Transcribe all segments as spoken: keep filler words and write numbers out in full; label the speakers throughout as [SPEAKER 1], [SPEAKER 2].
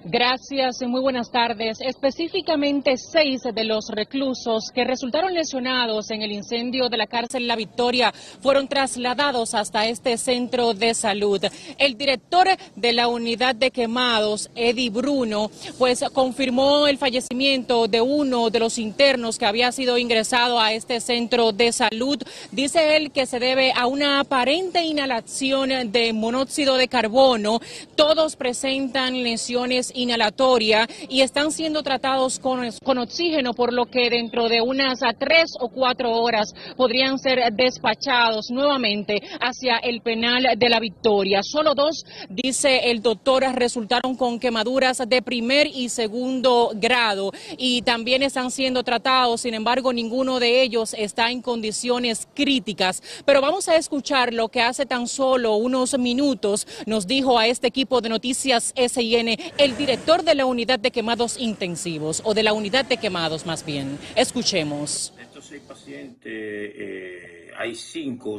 [SPEAKER 1] Gracias, muy buenas tardes. Específicamente seis de los reclusos que resultaron lesionados en el incendio de la cárcel La Victoria fueron trasladados hasta este centro de salud. El director de la unidad de quemados, Eddie Bruno, pues confirmó el fallecimiento de uno de los internos que había sido ingresado a este centro de salud. Dice él que se debe a una aparente inhalación de monóxido de carbono. Todos presentan lesiones inhalatoria y están siendo tratados con, con oxígeno, por lo que dentro de unas a tres o cuatro horas podrían ser despachados nuevamente hacia el penal de La Victoria. Solo dos, dice el doctor, resultaron con quemaduras de primer y segundo grado y también están siendo tratados. Sin embargo, ninguno de ellos está en condiciones críticas. Pero vamos a escuchar lo que hace tan solo unos minutos nos dijo a este equipo de Noticias S I N el director de la unidad de quemados intensivos, o de la unidad de quemados más bien. Escuchemos.
[SPEAKER 2] De estos seis pacientes, eh, hay cinco,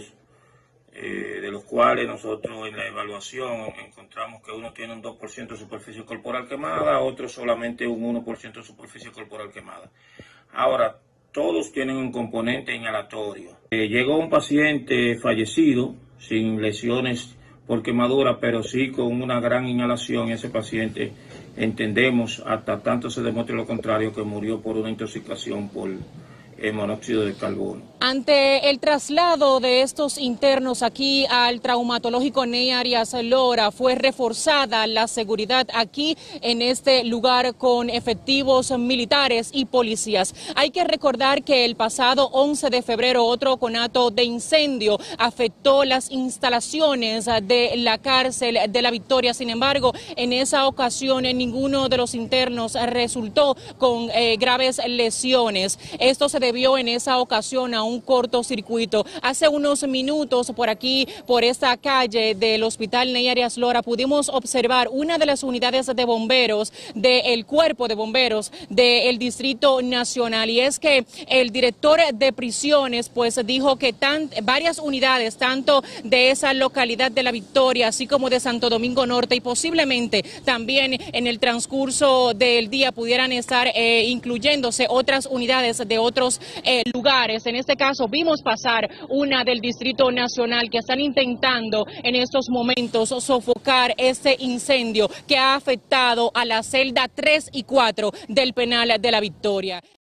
[SPEAKER 2] eh, de los cuales nosotros en la evaluación encontramos que uno tiene un dos por ciento de superficie corporal quemada, otro solamente un uno por ciento de superficie corporal quemada. Ahora, todos tienen un componente inhalatorio. Eh, llegó un paciente fallecido, sin lesiones por quemadura, pero sí con una gran inhalación. Ese paciente, entendemos, hasta tanto se demuestre lo contrario, que murió por una intoxicación por el monóxido de carbono.
[SPEAKER 1] Ante el traslado de estos internos aquí al traumatológico Ney Arias Lora, fue reforzada la seguridad aquí en este lugar con efectivos militares y policías. Hay que recordar que el pasado once de febrero otro conato de incendio afectó las instalaciones de la cárcel de La Victoria. Sin embargo, en esa ocasión ninguno de los internos resultó con eh, graves lesiones. Esto se debió en esa ocasión a un cortocircuito. Hace unos minutos por aquí, por esta calle del Hospital Ney Arias Lora, pudimos observar una de las unidades de bomberos del Cuerpo de Bomberos del Distrito Nacional, y es que el director de prisiones pues dijo que tan, varias unidades, tanto de esa localidad de La Victoria, así como de Santo Domingo Norte, y posiblemente también en el transcurso del día pudieran estar eh, incluyéndose otras unidades de otros eh, lugares. En este caso vimos pasar una del Distrito Nacional, que están intentando en estos momentos sofocar este incendio que ha afectado a la celda tres y cuatro del penal de La Victoria.